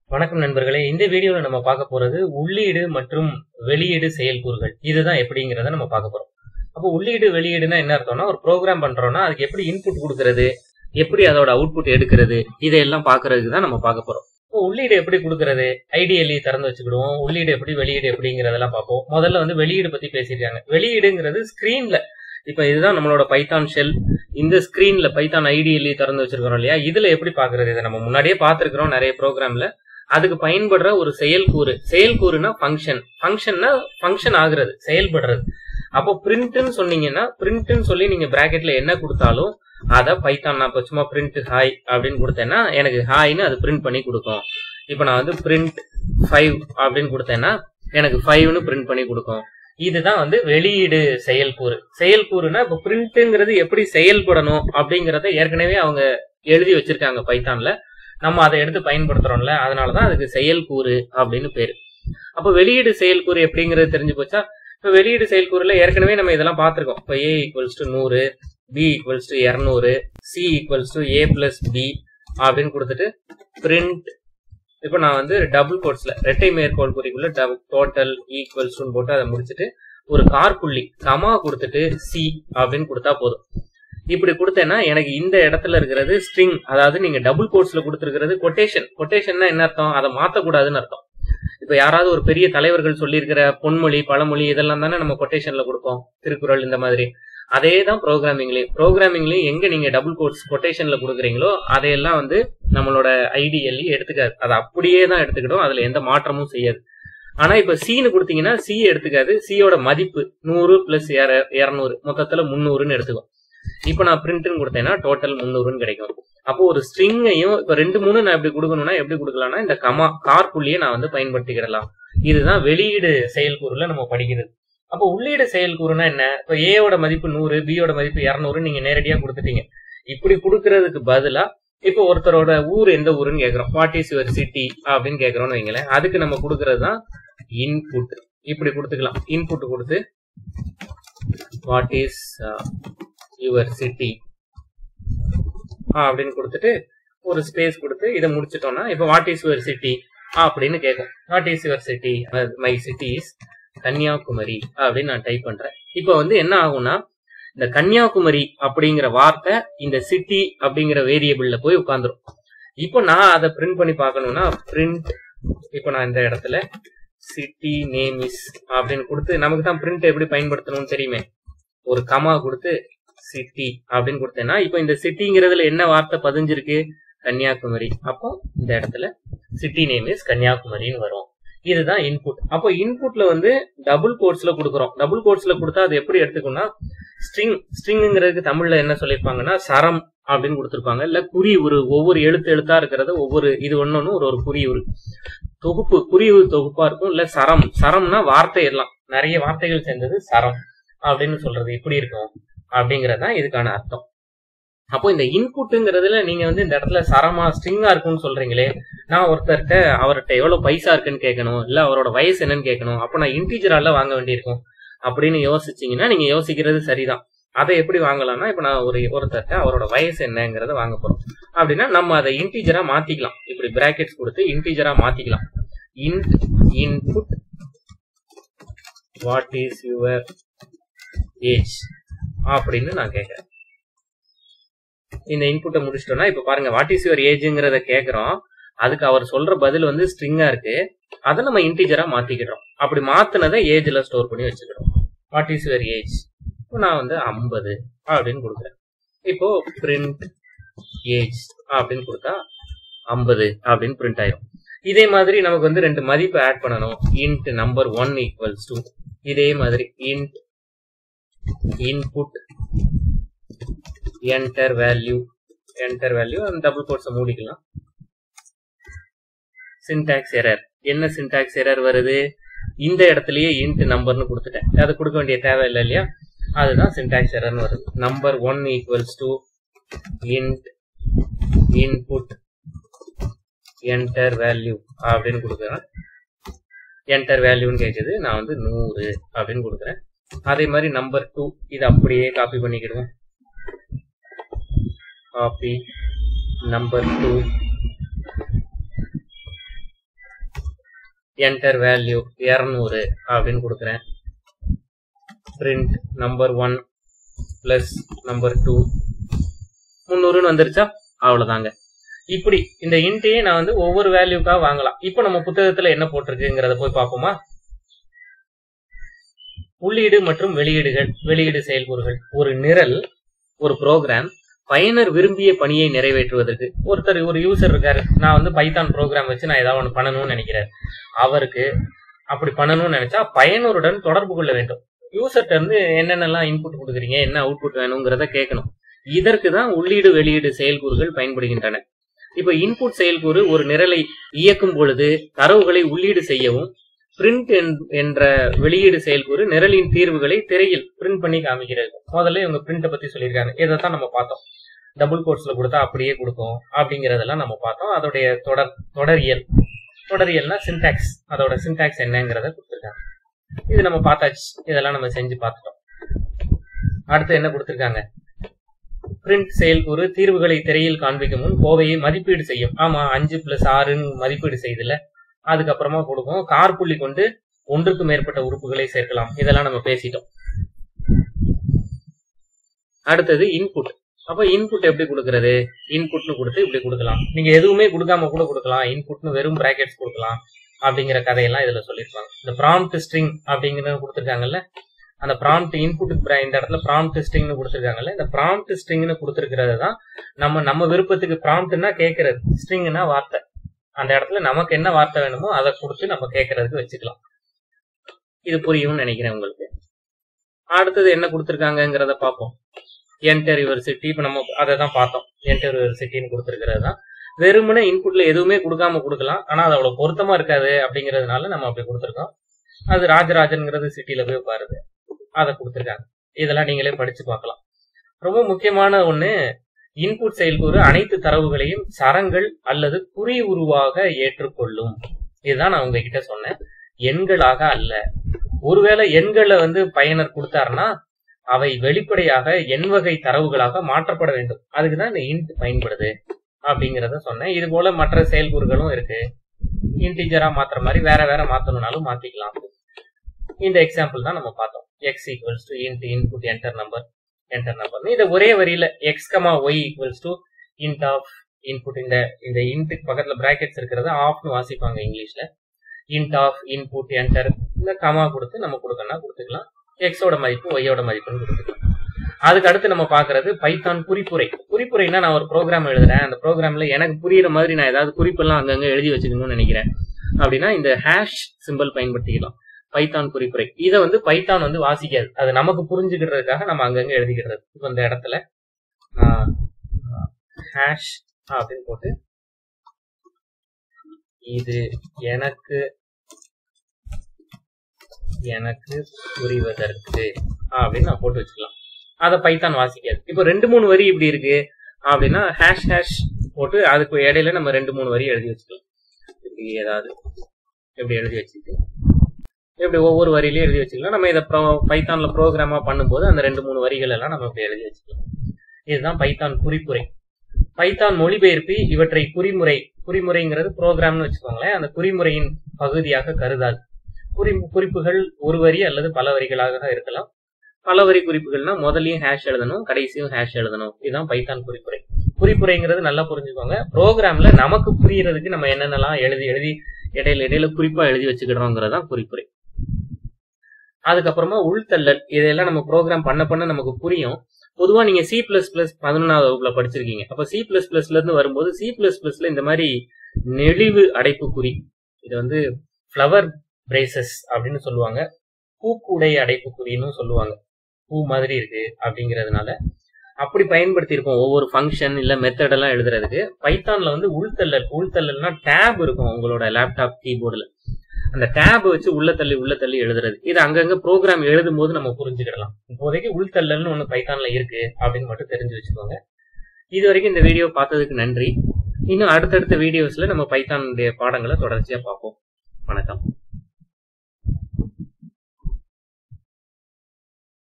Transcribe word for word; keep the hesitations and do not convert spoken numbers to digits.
வணக்கம் நண்பர்களே, இந்த வீடியோல நம்ம பார்க்க போறது உள்ளீடு மற்றும் வெளியீடு செயல்கூறுகள். இதுதான் எப்படிங்கறத நம்ம பார்க்க போறோம். அப்போ உள்ளீடு வெளியீடுனா என்ன அர்த்தம்னா, ஒரு ப்ரோக்ராம் பண்றோம்னா அதுக்கு எப்படி இன்புட் கொடுக்கிறது, எப்படி அதோட அவுட்புட் எடுக்கிறது, இதையெல்லாம் பாக்குறதுக்கு தான் நம்ம பார்க்க போறோம். இப்போ உள்ளீடு எப்படி கொடுக்கிறது, ஐடிஎல்இ திறந்து வச்சுக்கிடுவோம். உள்ளீடு எப்படி வெளியீடு எப்படிங்கறதெல்லாம் பார்ப்போம். முதல்ல வந்து வெளியீடு பத்தி பேசியிருக்காங்க. வெளியீடுங்கிறது ஸ்கிரீன்ல, இப்ப இதுதான் நம்மளோட பைத்தான் ஷெல். இந்த ஸ்கிரீன்ல பைத்தான் ஐடிஎல்இ திறந்து வச்சிருக்கிறோம் இல்லையா, இதுல எப்படி பாக்குறது, இதை நம்ம முன்னாடியே பார்த்திருக்கிறோம் நிறைய ப்ரோக்ராம்ல. அதுக்கு பயன்படுற ஒரு செயல்கூறு, செயல்கூறுனா ஃபங்க்ஷன், ஃபங்க்ஷன்னா ஃபங்க்ஷன் ஆகுறது, செயல்படுறது. அப்போ பிரிண்ட்னு சொன்னீங்கன்னா, பிரிண்ட்னு சொல்லி நீங்க பிராக்கெட்ல என்ன கொடுத்தாலும் அதை பைத்தான், நான் இப்போ சும்மா பிரிண்ட் ஹாய் அப்படின்னு கொடுத்தேன்னா எனக்கு ஹாய்னு அது பிரிண்ட் பண்ணி கொடுக்கும். இப்போ நான் வந்து பிரிண்ட் ஃபைவ் அப்படின்னு கொடுத்தேன்னா எனக்கு ஃபைவ்னு பிரிண்ட் பண்ணி கொடுக்கும். இதுதான் வந்து வெளியீடு செயல்கூறு. செயல்கூறுனா இப்போ பிரிண்ட்ங்கிறது எப்படி செயல்படணும் அப்படிங்கறத ஏற்கனவே அவங்க எழுதி வச்சிருக்காங்க பைத்தான்ல. நம்ம அதை எடுத்து பயன்படுத்துறோம்ல, அதனாலதான் அதுக்கு செயல்கூறு அப்படின்னு பேரு. அப்ப வெளியீடு செயல்கூறு எப்படிங்கிறது தெரிஞ்சு போச்சா? இப்ப வெளியீடு செயல்கூறுல ஏற்கனவே நம்ம இதெல்லாம் பார்த்திருக்கோம். இப்ப ஏ ஈக்குவல்ஸ் டு நூறு, பி ஈக்குவல்ஸ் டு இருநூறு, C equals to A plus B அப்படின்னு கொடுத்துட்டு பிரிண்ட், இப்ப நான் வந்து டபுள் கோட்ஸ்ல இரட்டை மேற்கோள் குறிக்குள்ள டோட்டல் ஈக்குவல்ஸ் டு போட்டு அதை முடிச்சுட்டு ஒரு கார்புள்ளி கமா கொடுத்துட்டு சி அப்படின்னு கொடுத்தா போதும். இப்படி கொடுத்தேன்னா எனக்கு இந்த இடத்துல இருக்கிறது ஸ்ட்ரிங், அதாவது நீங்க டபுள் கோட்ஸ்ல கொடுத்துருக்கிறது கொட்டேஷன். கொட்டேஷன்னா என்ன அர்த்தம், அதை மாத்தக்கூடாதுன்னு அர்த்தம். இப்ப யாராவது ஒரு பெரிய தலைவர்கள் சொல்லியிருக்கிற பொன்மொழி பழமொழி இதெல்லாம் தானே நம்ம கொட்டேஷன்ல கொடுப்போம், திருக்குறள் இந்த மாதிரி. அதே தான் ப்ரோக்ராமிங்லயும். ப்ரோக்ராமிங்லயும் எங்க நீங்க டபுள் கோட்ஸ் கொட்டேஷன்ல கொடுக்குறீங்களோ அதையெல்லாம் வந்து நம்மளோட ஐடிஎல்இ எடுத்துக்காது, அதை அப்படியே தான் எடுத்துக்கிடும், அதுல எந்த மாற்றமும் செய்யாது. ஆனா இப்ப சீனு கொடுத்தீங்கன்னா சி எடுத்துக்காது, சியோட மதிப்பு நூறு பிளஸ் இருநூறு மொத்தத்துல முன்னூறுன்னு எடுத்துக்கும். இப்ப நான் பிரிண்ட்னு கொடுத்தேன்னா டோட்டல் முன்னூறுன்னு கிடைக்கும். அப்போ ஒரு ஸ்ட்ரிங்கையும் இப்ப ரெண்டு மூணு நான் எப்படி கொடுக்கணும்னா எப்படி கொடுக்கலாம்னா இந்த கமா கார் புள்ளியை நான் வந்து பயன்படுத்திக்கிடலாம். இதுதான் வெளியீடு செயல்கூறுல நம்ம படிக்கிறது. அப்போ உள்ளீடு செயல்கூறுனா என்ன, இப்ப ஏயோட மதிப்பு நூறு, பியோட மதிப்பு இருநூறு நீங்க நேரடியா கொடுத்துட்டீங்க. இப்படி கொடுக்கறதுக்கு பதிலா இப்ப ஒருத்தரோட ஊர் எந்த ஊருன்னு கேக்குறோம், வாட் இஸ் யுவர் சிட்டி அப்படின்னு கேக்குறோம்னு வைங்களேன். அதுக்கு நம்ம கொடுக்கறது தான் இன்புட். இப்படி கொடுத்துக்கலாம், இன்புட் கொடுத்து வாட் இஸ் யுவர் சிட்டி அப்படின்னு கொடுத்துட்டு ஒரு ஸ்பேஸ் கொடுத்து இதை முடிச்சிட்டோம்னா இப்ப வாட் இஸ் யுவர் சிட்டி அப்படின்னு கேட்கும். What is your city, my city is Kanyakumari அப்படின்னு நான் டைப் பண்றேன். இப்ப வந்து என்ன ஆகும்னா இந்த கன்னியாகுமரி அப்படிங்கிற வார்த்தை இந்த சிட்டி அப்படிங்கிற வேரியபிள்ல போய் உட்கார்ந்துரும். இப்போ நான் அதை பிரிண்ட் பண்ணி பார்க்கணும்னா பிரிண்ட், இப்போ நான் இந்த இடத்துல சிட்டி நேம் இஸ் அப்படின்னு கொடுத்து, நமக்கு தான் பிரிண்ட் எப்படி பயன்படுத்தணும்னு தெரியுமே, ஒரு கமா கொடுத்து சிட்டி அப்படின்னு கொடுத்தேன்னா இப்போ இந்த சிட்டிங்கிறதுல என்ன வார்த்தை பதிஞ்சிருக்கு, கன்னியாகுமரி. அப்போ இந்த இடத்துல சிட்டி நேம் இஸ் கன்னியாகுமரின்னு வரும். இதுதான் இன்புட். அப்போ இன்புட்ல வந்து டபுள் கோட்ஸ்ல கொடுக்குறோம். டபுள் கோட்ஸ்ல கொடுத்தா அது எப்படி எடுத்துக்கணும்னா ஸ்ட்ரிங், ஸ்ட்ரிங்கிறதுக்கு தமிழ்ல என்ன சொல்லியிருப்பாங்கன்னா சரம் அப்படின்னு கொடுத்துருப்பாங்க, இல்ல குறி உரு, ஒவ்வொரு எழுத்து எழுத்தா இருக்கிறது ஒவ்வொரு இது ஒன்னொன்னு ஒரு ஒரு குறி உரு தொகுப்பு, குறிவு தொகுப்பா இருக்கும். இல்ல சரம், சரம்னா வார்த்தை எல்லாம் நிறைய வார்த்தைகள் சேர்ந்தது சரம் அப்படின்னு சொல்றது இப்படி இருக்கும் அப்படிங்கறதுதான் இதுக்கான அர்த்தம். அப்போ இந்த இன்புட்டுங்கிறதுல நீங்க வந்து இந்த இடத்துல சரமா ஸ்ட்ரிங்கா இருக்கும்னு சொல்றீங்களே, நான் ஒருத்தர்கிட்ட அவர்கிட்ட எவ்வளவு பைசா இருக்குன்னு கேட்கணும், இல்ல அவரோட வயசு என்னன்னு கேட்கணும், அப்ப நான் இன்டீஜரால வாங்க வேண்டியிருக்கும் அப்படின்னு யோசிச்சீங்கன்னா நீங்க யோசிக்கிறது சரிதான். அதை எப்படி வாங்கலாம்னா இப்ப நான் ஒரு ஒருத்தர்கிட்ட அவரோட வயசு என்னங்கிறத வாங்க போறோம் அப்படின்னா நம்ம அதை இன்டீஜரா மாத்திக்கலாம். இப்படி பிராக்கெட்ஸ் கொடுத்து இன்டீஜரா மாத்திக்கலாம். Int input what is your age அப்படின்னு நான் கேட்கிறேன். இந்த இன்புட்டை முடிச்சிட்டோம்னா இப்ப பாருங்க வாட் இஸ் யுவர் ஏஜ்ங்கிறத கேட்கிறோம். அதுக்கு அவர் சொல்ற பதில் வந்து ஸ்ட்ரிங்கா இருக்கு, அதை நம்ம இன்டீஜரா மாத்திக்கிறோம். அப்படி மாத்தினதை ஏஜ்ல ஸ்டோர் பண்ணி வச்சுக்கிறோம். வாட் இஸ் யுவர் ஏஜ், இப்போ நான் வந்து ஐம்பது அப்படின்னு கொடுக்குறேன். இப்போ பிரிண்ட் ஏஜ் அப்படின்னு கொடுத்தா ஐம்பது அப்படின்னு பிரிண்ட் ஆயிரும். இதே மாதிரி நமக்கு வந்து ரெண்டு மதிப்பு ஆட் பண்ணணும். Int number one equals to, இதே மாதிரி int input enter value, enter value அந்த டபுள் கோட்ஸை மூடிக்கலாம். சின்டாக்ஸ் எரர், என்ன சின்டாக்ஸ் எரர் வருது, இந்த இடத்துலயே இன்ட் நம்பர்னு கொடுத்துட்டேன், அதை கொடுக்க வேண்டிய தேவை இல்லை இல்லையா, அதுதான் சின்டாக்ஸ் எரர்னு வருது. Number one equals to int input enter value அப்படின்னு கொடுக்குறேன். என்டர் வேல்யூன்னு கேட்குது, நான் வந்து நூறு அப்படின்னு கொடுக்குறேன். அதே மாதிரி நம்பர் டூ, இதை அப்படியே காப்பி பண்ணிக்கிடுவோம். Copy number two enter value இருநூறு அப்படின்னு கொடுக்குறேன். Print number one plus number two முந்நூறுன்னு வந்துருச்சா? அவ்வளவுதாங்க. இப்படி இந்த இன்ட்டையே நான் வந்து ஒவ்வொரு வேல்யூக்காக வாங்கலாம். இப்போ நம்ம புத்தகத்துல என்ன போட்டிருக்குங்கிறத போய் பார்ப்போமா? உள்ளீடு மற்றும் வெளியீடுகள், வெளியீடு செயல்கூறுகள். ஒரு நிரல், ஒரு ப்ரோக்ராம் பயனர் விரும்பிய பணியை நிறைவேற்றுவதற்கு ஒருத்தர் ஒரு யூசர் இருக்காரு, நான் வந்து பைத்தான் ப்ரோக்ராம் வச்சு நான் ஏதாவது ஒன்று பண்ணணும்னு நினைக்கிறேன். அவருக்கு அப்படி பண்ணணும்னு நினைச்சா பயனருடன் தொடர்பு கொள்ள வேண்டும். யூசர்ட்ட இருந்து என்னென்னலாம் இன்புட் கொடுக்குறீங்க, என்ன அவுட்புட் வேணுங்கிறத கேட்கணும். இதற்கு தான் உள்ளீடு வெளியீடு செயல்கூறுகள் பயன்படுகின்றன. இப்ப இன்புட் செயல்கூறு ஒரு நிரலை இயக்கும் பொழுது தரவுகளை உள்ளீடு செய்யவும், பிரிண்ட் என்ற வெளியீடு செயல்கூறு நிரலின் தீர்வுகளை திரையில் பிரிண்ட் பண்ணி காமிக்கிறது. முதல்ல இவங்க பிரிண்ட பத்தி சொல்லியிருக்காங்க. இதைத்தான் நம்ம பார்த்தோம். டபுள் கோட்ஸ்ல கொடுத்தா அப்படியே கொடுக்கும் அப்படிங்கறதெல்லாம் நம்ம பார்த்தோம். அதோடைய தொடர் தொடரியல் தொடரியல்னா சின்டாக்ஸ், அதோட சின்டாக்ஸ் என்னங்கிறத கொடுத்துருக்காங்க. இது நம்ம பார்த்தாச்சு. இதெல்லாம் நம்ம செஞ்சு பார்த்துட்டோம். அடுத்து என்ன கொடுத்துருக்காங்க? பிரிண்ட் செயல்கூறு தீர்வுகளை திரையில் காண்பிக்கும் முன் கோவையை மதிப்பீடு செய்யும். ஆமா, அஞ்சு பிளஸ் ஆறுன்னு மதிப்பீடு செய்துல அதுக்கப்புறமா கொடுக்கும். கார்புள்ளி கொண்டு ஒன்றுக்கு மேற்பட்ட உறுப்புகளை சேர்க்கலாம். இதெல்லாம் நம்ம பேசிட்டோம். அடுத்தது இன்புட். அப்ப இன்புட் எப்படி கொடுக்கறது? இன்புட்னு கொடுத்து இப்படி கொடுக்கலாம். நீங்க எதுவுமே கொடுக்காம கூட கொடுக்கலாம். இன்புட்னு வெறும் பிராக்கெட்ஸ் கொடுக்கலாம். அப்படிங்கிற கதையெல்லாம் இதுல சொல்லியிருப்பாங்க. இந்த ப்ராம்ப்ட் ஸ்ட்ரிங் அப்படிங்கிற கொடுத்துருக்காங்கல்ல, அந்த ப்ராம்ப்ட் இன்புட் இந்த இடத்துல ப்ராம்ப்ட் ஸ்ட்ரிங்னு கொடுத்துருக்காங்கல்ல, இந்த ப்ராம்ப்ட் ஸ்ட்ரிங்னு கொடுத்துருக்கிறது தான் நம்ம நம்ம விருப்பத்துக்கு. ப்ராம்ப்ட்னா கேட்கறது, ஸ்ட்ரிங்னா வார்த்தை. அந்த இடத்துல நமக்கு என்ன வார்த்தை வேணுமோ அதை கொடுத்து நம்ம கேட்கறதுக்கு வச்சுக்கலாம். இது புரியும்னு நினைக்கிறேன் உங்களுக்கு. அடுத்தது என்ன கொடுத்துருக்காங்கிறத பார்ப்போம். Enter your city. இப்ப நம்ம அதை தான் பார்த்தோம். என்டர் யுவர் சிட்டின்னு கொடுத்துருக்கிறது தான். வெறுமனே இன்புட்ல எதுவுமே கொடுக்காம கொடுக்கலாம். ஆனா அது அவ்வளவு பொருத்தமா இருக்காது அப்படிங்கிறதுனால நம்ம அப்படி கொடுத்துருக்கோம். அது ராஜராஜன்ங்கிறது சிட்டில போய் பாருது, அதை கொடுத்துருக்காங்க. இதெல்லாம் நீங்களே படிச்சு பார்க்கலாம். ரொம்ப முக்கியமான ஒண்ணு, இன்புட் செயல்கூறு அனைத்து தரவுகளையும் சரங்கள் அல்லது குறி உருவாக ஏற்றுக்கொள்ளும். இதுதான் நான் உங்ககிட்ட சொன்னேன், எண்களாக அல்ல. ஒருவேளை எண்களை வந்து பயனர் கொடுத்தாருன்னா அவை வெளிப்படையாக எண் வகை தரவுகளாக மாற்றப்பட வேண்டும். அதுக்குதான் இந்த இன்ட் பயன்படுது அப்படிங்கிறத சொன்னேன். இது போல மற்ற செயல்கூறுகளும் இருக்கு. இன்டிஜரா மாத்துற மாதிரி வேற வேற மாத்தணும்னாலும் மாத்திக்கலாம். இந்த எக்ஸாம்பிள் தான் நம்ம பார்த்தோம். X equals to int input enter number enter number. இதை ஒரே வரியில x comma y equals to int of input. இந்த இந்த இன்ட்டுக்கு பக்கத்துல பிராக்கெட்ஸ் இருக்கிறத ஆஃப்னு வாசிப்பாங்க இங்கிலீஷ்ல. இன்ட் ஆஃப் இன்புட் என்டர், இந்த கமா கொடுத்து நம்ம கொடுக்கணும்னா கொடுத்துக்கலாம். எக்ஸோட மதிப்பு ஒய்யோட மதிப்புன்னு கொடுத்துக்கலாம். அதுக்கு அடுத்து நம்ம பாக்குறது பைத்தான் குறிப்புரை. குறிப்புரைனா நான் ஒரு ப்ரோக்ராம் எழுதுறேன், அந்த ப்ரோக்ராம்ல எனக்கு புரியுற மாதிரி நான் ஏதாவது குறிப்பெல்லாம் அங்கங்க எழுதி வச்சுக்கணும்னு நினைக்கிறேன் அப்படின்னா இந்த ஹேஷ் சிம்பிள் பயன்படுத்திக்கலாம். பைத்தான் குறிப்புரை. இதை வந்து பைத்தான் வந்து வாசிக்காது, அது நமக்கு புரிஞ்சுக்கிறதுக்காக நம்ம அங்கங்க எழுதிக்கிறது. இப்போ இந்த இடத்துல ஹேஷ் அப்படின்னு போட்டு இது எனக்கு எனக்கு புரிவதற்கு அப்படின்னு நான் போட்டு வச்சுக்கலாம். அதை பைத்தான் வாசிக்காது. இப்போ ரெண்டு மூணு வரி இப்படி இருக்கு அப்படின்னா ஹேஷ் ஹேஷ் போட்டு அதுக்கு இடையில நம்ம ரெண்டு மூணு வரி எழுதி வச்சுக்கலாம். இப்படி ஏதாவது எப்படி எழுதி வச்சுட்டு இப்படி ஒவ்வொரு வரியிலையும் எழுதி வச்சுக்கலாம். நம்ம இதை பைத்தான்ல ப்ரோக்ராமா பண்ணும்போது அந்த ரெண்டு மூணு வரிகள் எல்லாம் நம்ம இப்படி எழுதி வச்சுக்கலாம். இதுதான் பைத்தான் குறிப்புரை. பைத்தான் மொழிபெயர்ப்பி இவற்றை குறிமுறை, குறிமுறைங்கிறது ப்ரோக்ராம்னு வச்சுக்கோங்களேன், அந்த குறிமுறையின் பகுதியாக கருதாது. குறி குறிப்புகள் ஒரு வரி அல்லது பல வரிகளாக இருக்கலாம். பல வரி குறிப்புகள்னா முதலையும் ஹேஷ் எழுதணும், கடைசியும் ஹேஷ் எழுதணும். இதுதான் பைத்தான் குறிப்புரை. குறிப்புரைங்கிறது நல்லா புரிஞ்சுக்கோங்க. ப்ரோக்ராம்ல நமக்கு புரியறதுக்கு நம்ம என்னென்னலாம் எழுதி எழுதி இடையில இடையில குறிப்பா எழுதி வச்சுக்கிறோங்கிறதான் குறிப்புரை. அதுக்கப்புறமா உள்தள்ளல். இதெல்லாம் நம்ம ப்ரோக்ராம் பண்ண பண்ண நமக்கு புரியும். பொதுவா நீங்க சி பிளஸ் பிளஸ் பதினொன்னாவது வகுப்புல படிச்சிருக்கீங்க. அப்ப சி பிளஸ் பிளஸ்ல இருந்து வரும்போது சி பிளஸ் பிளஸ்ல இந்த மாதிரி நெளிவு அடைப்புக்குறி, இது வந்து ஃபிளவர் பிரேசஸ் அப்படின்னு சொல்லுவாங்க, பூக்குடை அடைப்புக்குறின்னு சொல்லுவாங்க. பூ மாதிரி இருக்கு அப்படிங்கிறதுனால அப்படி பயன்படுத்தி இருக்கோம் ஒவ்வொரு ஃபங்க்ஷன் இல்ல மெத்தட் எல்லாம் எழுதுறதுக்கு. பைத்தான்ல வந்து உள்தள்ளல். உள்தள்ளல்னா டேப் இருக்கும் உங்களோட லேப்டாப் கீபோர்டுல, அந்த டேப் வச்சு உள்ள தள்ளி உள்ள தள்ளி எழுதுறது. இது அங்கங்க ப்ரோக்ராம் எழுதும் போது நம்ம புரிஞ்சுக்கிடலாம். இப்போதைக்கு உள்தள்ளல்னு ஒண்ணு பைத்தான்ல இருக்கு அப்படின்னு மட்டும் தெரிஞ்சு வச்சுக்கோங்க. இது வரைக்கும் இந்த வீடியோ பார்த்ததுக்கு நன்றி. இன்னும் அடுத்தடுத்த வீடியோஸ்ல நம்ம பைத்தானுடைய பாடங்களை தொடர்ச்சியா பார்ப்போம். வணக்கம்.